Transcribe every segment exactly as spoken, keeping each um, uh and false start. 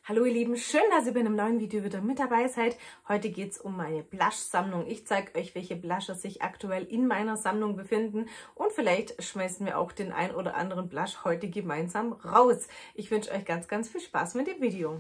Hallo ihr Lieben, schön, dass ihr bei einem neuen Video wieder mit dabei seid. Heute geht es um meine Blush-Sammlung. Ich zeige euch, welche Blushes sich aktuell in meiner Sammlung befinden und vielleicht schmeißen wir auch den ein oder anderen Blush heute gemeinsam raus. Ich wünsche euch ganz, ganz viel Spaß mit dem Video.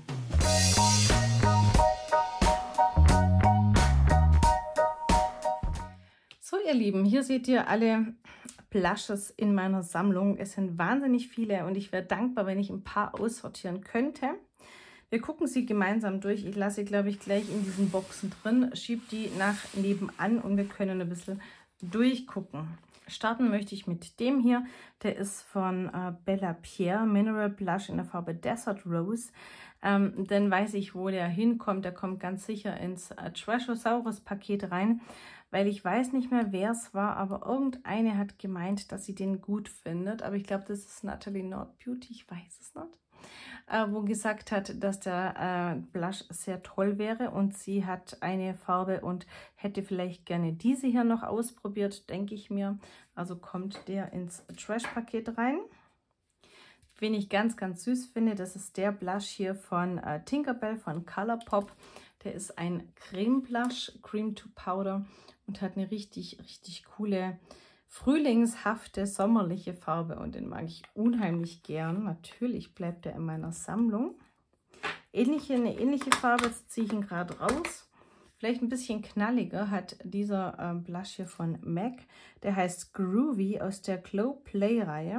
So ihr Lieben, hier seht ihr alle Blushes in meiner Sammlung. Es sind wahnsinnig viele und ich wäre dankbar, wenn ich ein paar aussortieren könnte. Wir gucken sie gemeinsam durch. Ich lasse sie, glaube ich, gleich in diesen Boxen drin, schiebe die nach nebenan und wir können ein bisschen durchgucken. Starten möchte ich mit dem hier. Der ist von äh, Bella Pierre Mineral Blush in der Farbe Desert Rose. Ähm, dann weiß ich, wo der hinkommt. Der kommt ganz sicher ins äh, Treasuresaurus Paket rein, weil ich weiß nicht mehr, wer es war, aber irgendeine hat gemeint, dass sie den gut findet. Aber ich glaube, das ist Natalie Nord Beauty, ich weiß es nicht. Äh, wo gesagt hat, dass der äh, Blush sehr toll wäre und sie hat eine Farbe und hätte vielleicht gerne diese hier noch ausprobiert, denke ich mir. Also kommt der ins Trash-Paket rein. Wen ich ganz, ganz süß finde, das ist der Blush hier von äh, Tinkerbell von Colourpop. Der ist ein Creme-Blush, Cream to Powder und hat eine richtig, richtig coole frühlingshafte, sommerliche Farbe und den mag ich unheimlich gern. Natürlich bleibt er in meiner Sammlung. Ähnliche, eine ähnliche Farbe, jetzt ziehe ich ihn gerade raus. Vielleicht ein bisschen knalliger hat dieser äh, Blush hier von M A C. Der heißt Groovy aus der Glow Play Reihe.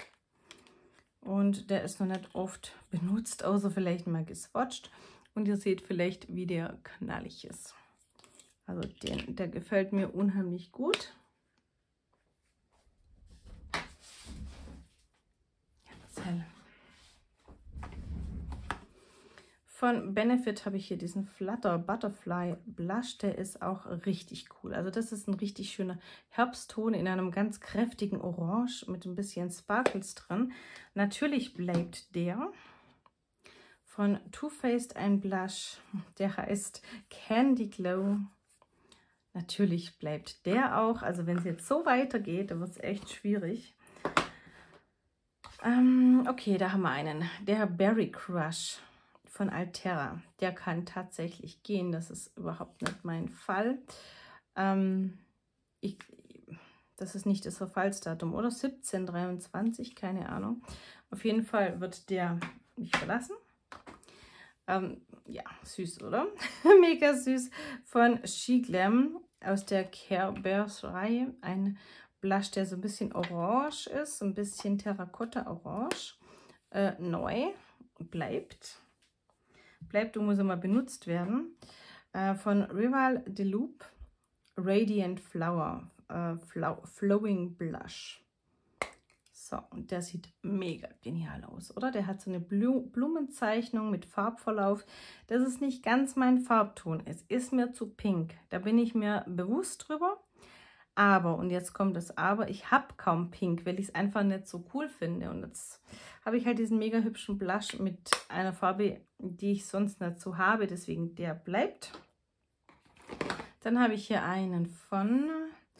Und der ist noch nicht oft benutzt, außer vielleicht mal geswatcht. Und ihr seht vielleicht, wie der knallig ist. Also den, der gefällt mir unheimlich gut. Von Benefit habe ich hier diesen Flutter Butterfly Blush, der ist auch richtig cool. Also das ist ein richtig schöner Herbstton in einem ganz kräftigen Orange mit ein bisschen Sparkles drin. Natürlich bleibt der. Von Too Faced ein Blush, der heißt Candy Glow. Natürlich bleibt der auch. Also wenn es jetzt so weitergeht, dann wird es echt schwierig. Ähm, okay, da haben wir einen. Der Berry Crush von Altera. Der kann tatsächlich gehen. Das ist überhaupt nicht mein Fall. Ähm, ich, das ist nicht das Verfallsdatum, oder? siebzehn dreiundzwanzig, keine Ahnung. Auf jeden Fall wird der mich verlassen. Ähm, ja, süß, oder? Mega süß. Von She Glam aus der Care Bears Reihe. Ein Blush, der so ein bisschen orange ist, ein bisschen Terrakotta-Orange. Äh, neu. Bleibt. Bleibt und muss immer benutzt werden. Äh, von Rival de Loop Radiant Flower. Äh, Flow Flowing Blush. So, und der sieht mega genial aus, oder? Der hat so eine Blu Blumenzeichnung mit Farbverlauf. Das ist nicht ganz mein Farbton. Es ist mir zu pink. Da bin ich mir bewusst drüber. Aber, und jetzt kommt das Aber, ich habe kaum Pink, weil ich es einfach nicht so cool finde. Und jetzt habe ich halt diesen mega hübschen Blush mit einer Farbe, die ich sonst nicht so habe. Deswegen der bleibt. Dann habe ich hier einen von,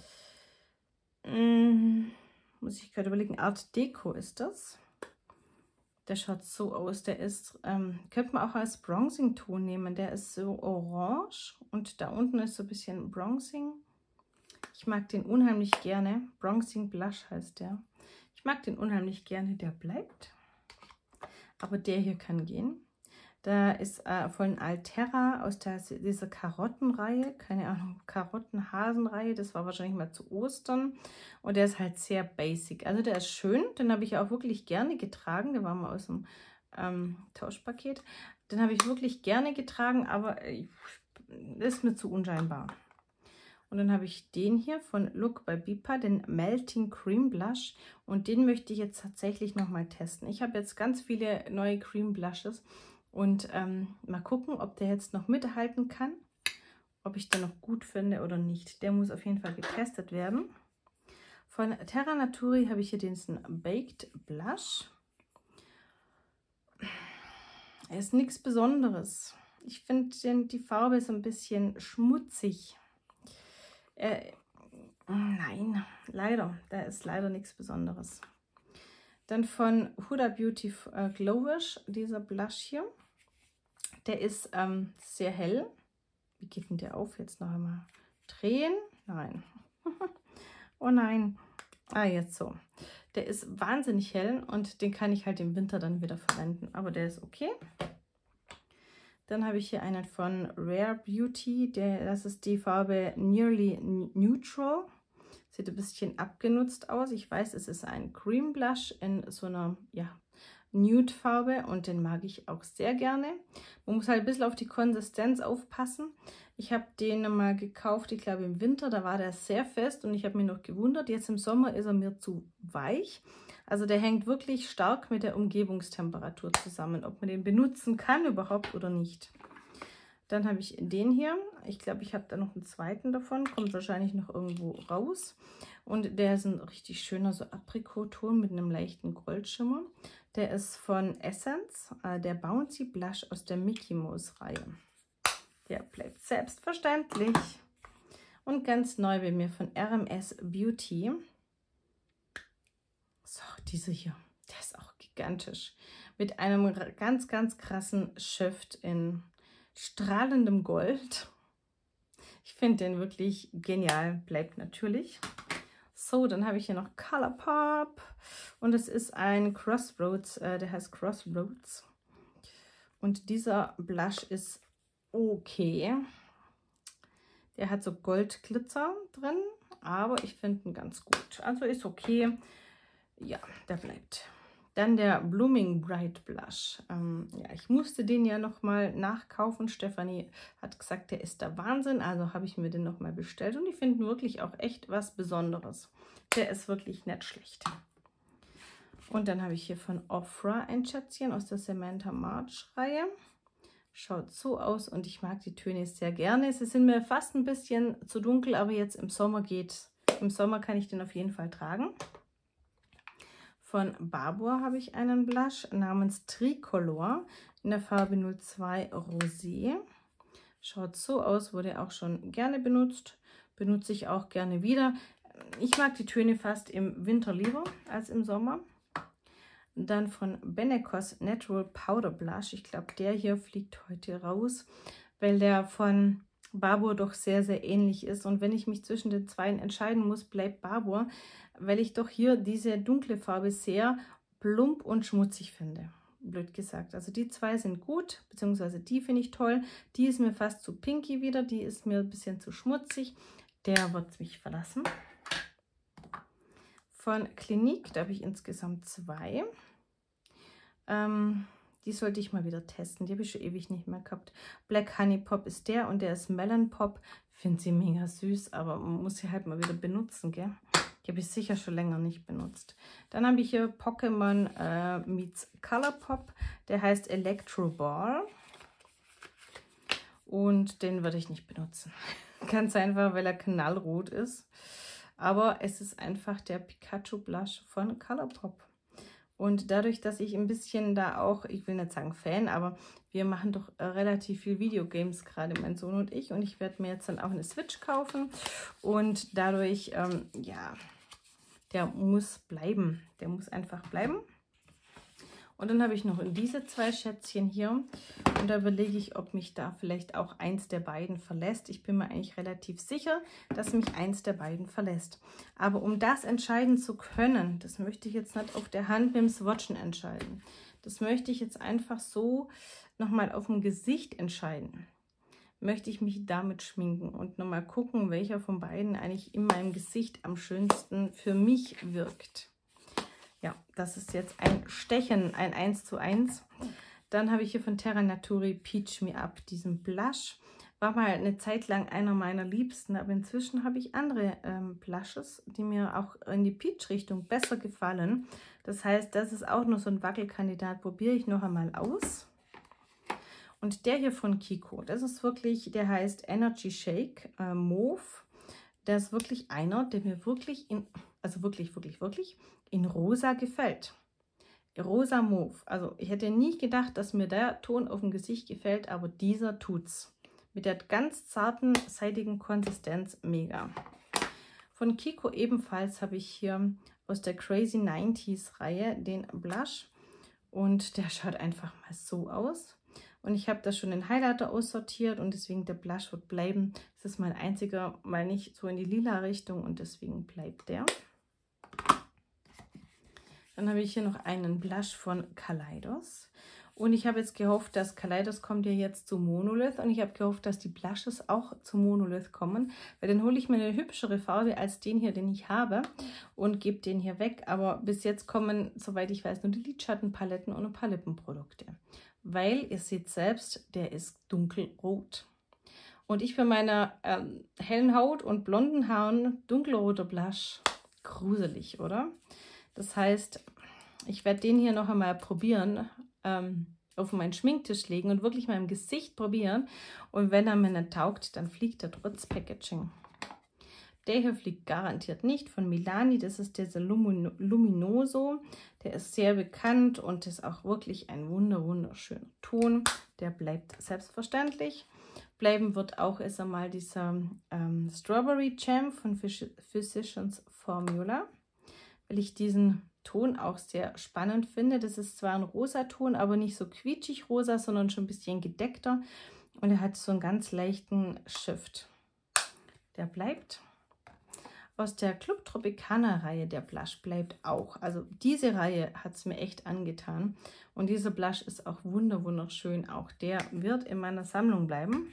ähm, muss ich gerade überlegen, Art Deco ist das. Der schaut so aus. Der ist, ähm, könnte man auch als Bronzing-Ton nehmen. Der ist so orange und da unten ist so ein bisschen Bronzing. Ich mag den unheimlich gerne. Bronzing Blush heißt der. Ich mag den unheimlich gerne. Der bleibt. Aber der hier kann gehen. Da ist äh, von Altera aus der, dieser Karottenreihe. Keine Ahnung, Karottenhasenreihe. Das war wahrscheinlich mal zu Ostern. Und der ist halt sehr basic. Also der ist schön. Den habe ich auch wirklich gerne getragen. Der war mal aus dem ähm, Tauschpaket. Den habe ich wirklich gerne getragen. Aber äh, ist mir zu unscheinbar. Und dann habe ich den hier von Look by Bipa, den Melting Cream Blush. Und den möchte ich jetzt tatsächlich nochmal testen. Ich habe jetzt ganz viele neue Cream Blushes. Und ähm, mal gucken, ob der jetzt noch mithalten kann. Ob ich den noch gut finde oder nicht. Der muss auf jeden Fall getestet werden. Von Terra Naturi habe ich hier den Baked Blush. Er ist nichts Besonderes. Ich finde, die Farbe ist ein bisschen schmutzig. Äh, nein, leider. Da ist leider nichts Besonderes. Dann von Huda Beauty äh, Glowish, dieser Blush hier. Der ist ähm, sehr hell. Wie geht denn der auf? Jetzt noch einmal drehen. Nein. Oh nein. Ah, jetzt so. Der ist wahnsinnig hell und den kann ich halt im Winter dann wieder verwenden. Aber der ist okay. Dann habe ich hier einen von Rare Beauty. Der, das ist die Farbe Nearly Neutral. Sieht ein bisschen abgenutzt aus. Ich weiß, es ist ein Cream Blush in so einer, ja, Nude-Farbe und den mag ich auch sehr gerne. Man muss halt ein bisschen auf die Konsistenz aufpassen. Ich habe den mal gekauft, ich glaube im Winter, da war der sehr fest und ich habe mich noch gewundert. Jetzt im Sommer ist er mir zu weich. Also der hängt wirklich stark mit der Umgebungstemperatur zusammen, ob man den benutzen kann überhaupt oder nicht. Dann habe ich den hier. Ich glaube, ich habe da noch einen zweiten davon. Kommt wahrscheinlich noch irgendwo raus. Und der ist ein richtig schöner so Aprikot-Ton mit einem leichten Goldschimmer. Der ist von Essence, äh, der Bouncy Blush aus der Mickey Mouse Reihe. Der bleibt selbstverständlich. Und ganz neu bei mir von R M S Beauty. So, diese hier. Der ist auch gigantisch. Mit einem ganz, ganz krassen Shift in strahlendem Gold. Ich finde den wirklich genial. Bleibt natürlich. So, dann habe ich hier noch Colourpop und es ist ein Crossroads, äh, der heißt Crossroads. Und dieser Blush ist okay. Der hat so Goldglitzer drin, aber ich finde ihn ganz gut. Also ist okay. Ja, der bleibt. Dann der Blooming Bright Blush. Ähm, ja, ich musste den ja nochmal nachkaufen. Stefanie hat gesagt, der ist der Wahnsinn. Also habe ich mir den nochmal bestellt. Und ich finde wirklich auch echt was Besonderes. Der ist wirklich nicht schlecht. Und dann habe ich hier von Ofra ein Schätzchen aus der Samantha March Reihe. Schaut so aus und ich mag die Töne sehr gerne. Sie sind mir fast ein bisschen zu dunkel, aber jetzt im Sommer geht. Im Sommer kann ich den auf jeden Fall tragen. Von Babur habe ich einen Blush namens Tricolor in der Farbe null zwei Rosé. Schaut so aus, wurde auch schon gerne benutzt. Benutze ich auch gerne wieder. Ich mag die Töne fast im Winter lieber als im Sommer. Dann von Benecos Natural Powder Blush. Ich glaube, der hier fliegt heute raus, weil der von Babur doch sehr, sehr ähnlich ist. Und wenn ich mich zwischen den zwei entscheiden muss, bleibt Babur, weil ich doch hier diese dunkle Farbe sehr plump und schmutzig finde. Blöd gesagt. Also die zwei sind gut, beziehungsweise die finde ich toll. Die ist mir fast zu pinky wieder, die ist mir ein bisschen zu schmutzig. Der wird mich verlassen. Von Clinique, da habe ich insgesamt zwei. Ähm, die sollte ich mal wieder testen. Die habe ich schon ewig nicht mehr gehabt. Black Honey Pop ist der und der ist Melon Pop. Finde sie mega süß, aber man muss sie halt mal wieder benutzen, gell? Die habe ich sicher schon länger nicht benutzt. Dann habe ich hier Pokémon äh, meets Colourpop. Der heißt Electro Ball. Und den würde ich nicht benutzen. Ganz einfach, weil er knallrot ist. Aber es ist einfach der Pikachu Blush von Colourpop. Und dadurch, dass ich ein bisschen da auch, ich will nicht sagen Fan, aber wir machen doch äh, relativ viel Videogames, gerade mein Sohn und ich. Und ich werde mir jetzt dann auch eine Switch kaufen. Und dadurch, ähm, ja, der muss bleiben. Der muss einfach bleiben. Und dann habe ich noch diese zwei Schätzchen hier. Und da überlege ich, ob mich da vielleicht auch eins der beiden verlässt. Ich bin mir eigentlich relativ sicher, dass mich eins der beiden verlässt. Aber um das entscheiden zu können, das möchte ich jetzt nicht auf der Hand mit dem Swatchen entscheiden. Das möchte ich jetzt einfach so nochmal auf dem Gesicht entscheiden. Möchte ich mich damit schminken und nochmal gucken, welcher von beiden eigentlich in meinem Gesicht am schönsten für mich wirkt. Ja, das ist jetzt ein Stechen, ein eins zu eins. Dann habe ich hier von Terra Naturi Peach Me Up diesen Blush. War mal eine Zeit lang einer meiner Liebsten, aber inzwischen habe ich andere ähm, Blushes, die mir auch in die Peach-Richtung besser gefallen. Das heißt, das ist auch nur so ein Wackelkandidat. Probiere ich noch einmal aus. Und der hier von Kiko, das ist wirklich, der heißt Energy Shake äh, Mauve. Der ist wirklich einer, der mir wirklich, in, also wirklich, wirklich, wirklich in rosa gefällt. Rosa Mauve. Also ich hätte nie gedacht, dass mir der Ton auf dem Gesicht gefällt, aber dieser tut's. Mit der ganz zarten, seidigen Konsistenz mega. Von Kiko ebenfalls habe ich hier aus der Crazy neunziger Reihe den Blush. Und der schaut einfach mal so aus. Und ich habe da schon den Highlighter aussortiert und deswegen der Blush wird bleiben. Das ist mein einziger, mal nicht so in die lila Richtung und deswegen bleibt der. Dann habe ich hier noch einen Blush von Kaleidos. Und ich habe jetzt gehofft, dass Kaleidos kommt ja jetzt zu Monolith. Und ich habe gehofft, dass die Blushes auch zu Monolith kommen. Weil dann hole ich mir eine hübschere Farbe als den hier, den ich habe. Und gebe den hier weg. Aber bis jetzt kommen, soweit ich weiß, nur die Lidschattenpaletten und ein paar Lippenprodukte. Weil, ihr seht selbst, der ist dunkelrot. Und ich bei meiner ähm, hellen Haut und blonden Haaren, dunkelroter Blush, gruselig, oder? Das heißt, ich werde den hier noch einmal probieren, ähm, auf meinen Schminktisch legen und wirklich mal im Gesicht probieren. Und wenn er mir nicht taugt, dann fliegt er trotz Packaging. Der hier fliegt garantiert nicht, von Milani. Das ist dieser Lumin Luminoso. Der ist sehr bekannt und ist auch wirklich ein wunder wunderschöner Ton. Der bleibt selbstverständlich. Bleiben wird auch erst einmal dieser ähm, Strawberry Jam von Physicians Formula, weil ich diesen Ton auch sehr spannend finde. Das ist zwar ein rosa Ton, aber nicht so quietschig rosa, sondern schon ein bisschen gedeckter. Und er hat so einen ganz leichten Shift. Der bleibt. Aus der Club Tropicana Reihe, der Blush bleibt auch. Also diese Reihe hat es mir echt angetan. Und dieser Blush ist auch wunder wunderschön. Auch der wird in meiner Sammlung bleiben.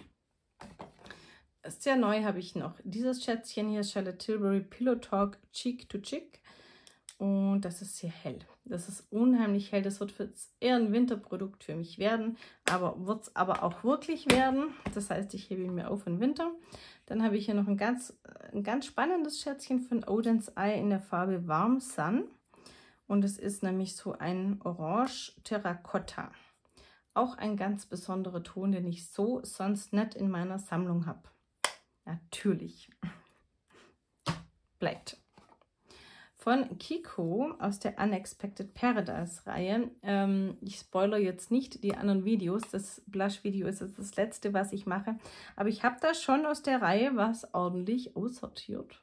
Sehr neu habe ich noch dieses Schätzchen hier, Charlotte Tilbury Pillow Talk Cheek to Cheek. Und das ist sehr hell. Das ist unheimlich hell. Das wird jetzt eher ein Winterprodukt für mich werden, aber wird es aber auch wirklich werden. Das heißt, ich hebe ihn mir auf im Winter. Dann habe ich hier noch ein ganz, ein ganz spannendes Schätzchen von Oden's Eye in der Farbe Warm Sun. Und es ist nämlich so ein Orange Terracotta. Auch ein ganz besonderer Ton, den ich so sonst nicht in meiner Sammlung habe. Natürlich. Bleibt. Von Kiko aus der Unexpected Paradise Reihe. Ähm, ich spoilere jetzt nicht die anderen Videos. Das Blush-Video ist jetzt das letzte, was ich mache. Aber ich habe da schon aus der Reihe was ordentlich aussortiert.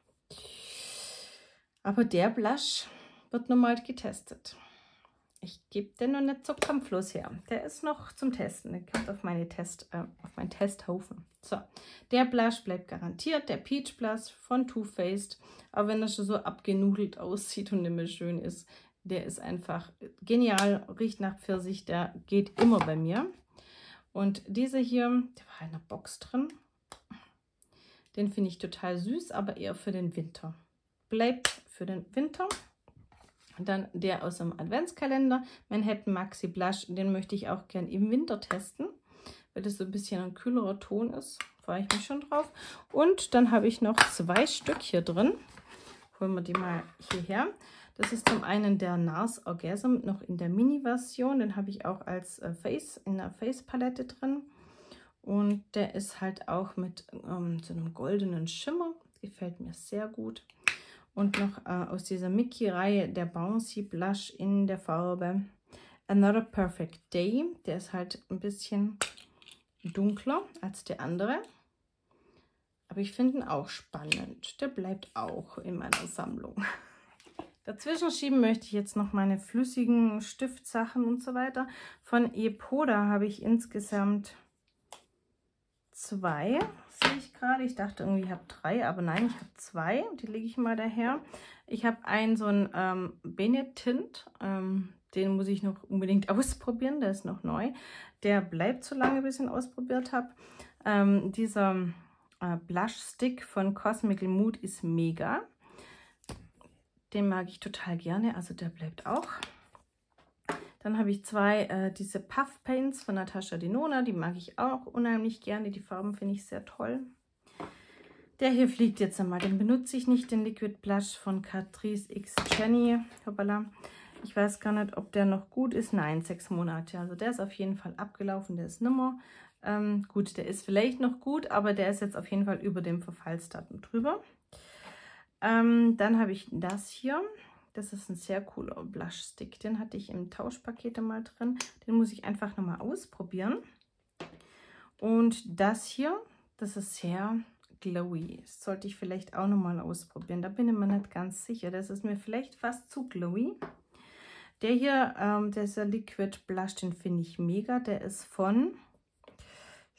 Aber der Blush wird nochmal getestet. Ich gebe den noch nicht so kampflos her. Der ist noch zum Testen. Der kommt auf, meine Test, äh, auf meinen Testhaufen. So, der Blush bleibt garantiert. Der Peach Blush von Too Faced. Auch wenn er schon so abgenudelt aussieht und nicht mehr schön ist. Der ist einfach genial. Riecht nach Pfirsich. Der geht immer bei mir. Und dieser hier, der war in einer Box drin. Den finde ich total süß, aber eher für den Winter. Bleibt für den Winter. Und dann der aus dem Adventskalender, Manhattan Maxi Blush, den möchte ich auch gern im Winter testen, weil das so ein bisschen ein kühlerer Ton ist. Freue ich mich schon drauf. Und dann habe ich noch zwei Stück hier drin. Holen wir die mal hierher. Das ist zum einen der NARS Orgasm, noch in der Mini-Version. Den habe ich auch als äh, Face, in der Face-Palette drin. Und der ist halt auch mit ähm, so einem goldenen Schimmer. Gefällt mir sehr gut. Und noch äh, aus dieser Mickey-Reihe der Bouncy Blush in der Farbe Another Perfect Day. Der ist halt ein bisschen dunkler als der andere. Aber ich finde ihn auch spannend. Der bleibt auch in meiner Sammlung. Dazwischen schieben möchte ich jetzt noch meine flüssigen Stiftsachen und so weiter. Von Epoda habe ich insgesamt zwei, sehe ich gerade. Ich dachte irgendwie, ich habe drei, aber nein, ich habe zwei. Die lege ich mal daher. Ich habe einen so einen ähm, Benetint. Ähm, den muss ich noch unbedingt ausprobieren. Der ist noch neu. Der bleibt so lange, bis ich ihn ausprobiert habe. Ähm, dieser äh, Blush Stick von Cosmical Mood ist mega. Den mag ich total gerne. Also der bleibt auch. Dann habe ich zwei, äh, diese Puff Paints von Natasha Denona. Die mag ich auch unheimlich gerne. Die Farben finde ich sehr toll. Der hier fliegt jetzt einmal. Den benutze ich nicht, den Liquid Blush von Catrice X Jenny. Hoppala. Ich weiß gar nicht, ob der noch gut ist. Nein, sechs Monate. Also der ist auf jeden Fall abgelaufen. Der ist nimmer. Ähm, gut, der ist vielleicht noch gut, aber der ist jetzt auf jeden Fall über dem Verfallsdatum drüber. Ähm, dann habe ich das hier. Das ist ein sehr cooler Blush-Stick. Den hatte ich im Tauschpaket mal drin. Den muss ich einfach nochmal ausprobieren. Und das hier, das ist sehr glowy. Das sollte ich vielleicht auch nochmal ausprobieren. Da bin ich mir nicht ganz sicher. Das ist mir vielleicht fast zu glowy. Der hier, ähm, dieser Liquid Blush, den finde ich mega. Der ist von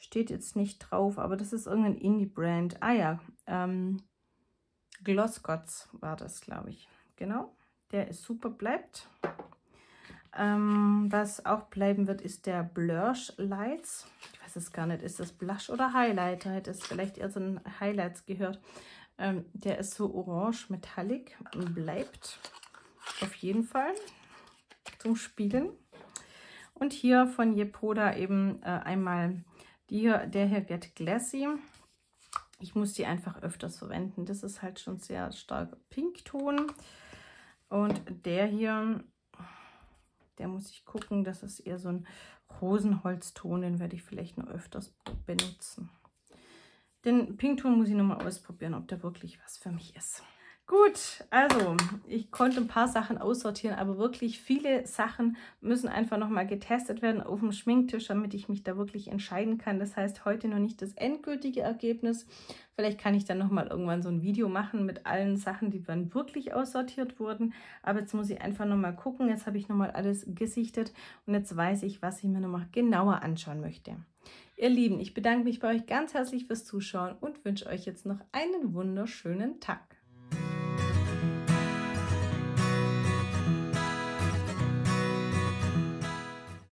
Steht jetzt nicht drauf, aber das ist irgendein Indie-Brand. Ah ja, ähm, Glosscots war das, glaube ich. Genau, der ist super, bleibt. Ähm, was auch bleiben wird, ist der Blush Lights. Ich weiß es gar nicht, ist das Blush oder Highlighter? Hätte es vielleicht eher so ein Highlights gehört. Ähm, der ist so orange metallic und bleibt auf jeden Fall zum Spielen. Und hier von Yepoda eben äh, einmal die hier, der hier Get Glassy. Ich muss die einfach öfters verwenden. Das ist halt schon sehr stark Pinkton. Und der hier, der muss ich gucken, das ist eher so ein Rosenholzton, den werde ich vielleicht noch öfters benutzen. Den Pinkton muss ich nochmal ausprobieren, ob der wirklich was für mich ist. Gut, also ich konnte ein paar Sachen aussortieren, aber wirklich viele Sachen müssen einfach nochmal getestet werden auf dem Schminktisch, damit ich mich da wirklich entscheiden kann. Das heißt, heute noch nicht das endgültige Ergebnis. Vielleicht kann ich dann nochmal irgendwann so ein Video machen mit allen Sachen, die dann wirklich aussortiert wurden. Aber jetzt muss ich einfach nochmal gucken. Jetzt habe ich nochmal alles gesichtet und jetzt weiß ich, was ich mir nochmal genauer anschauen möchte. Ihr Lieben, ich bedanke mich bei euch ganz herzlich fürs Zuschauen und wünsche euch jetzt noch einen wunderschönen Tag.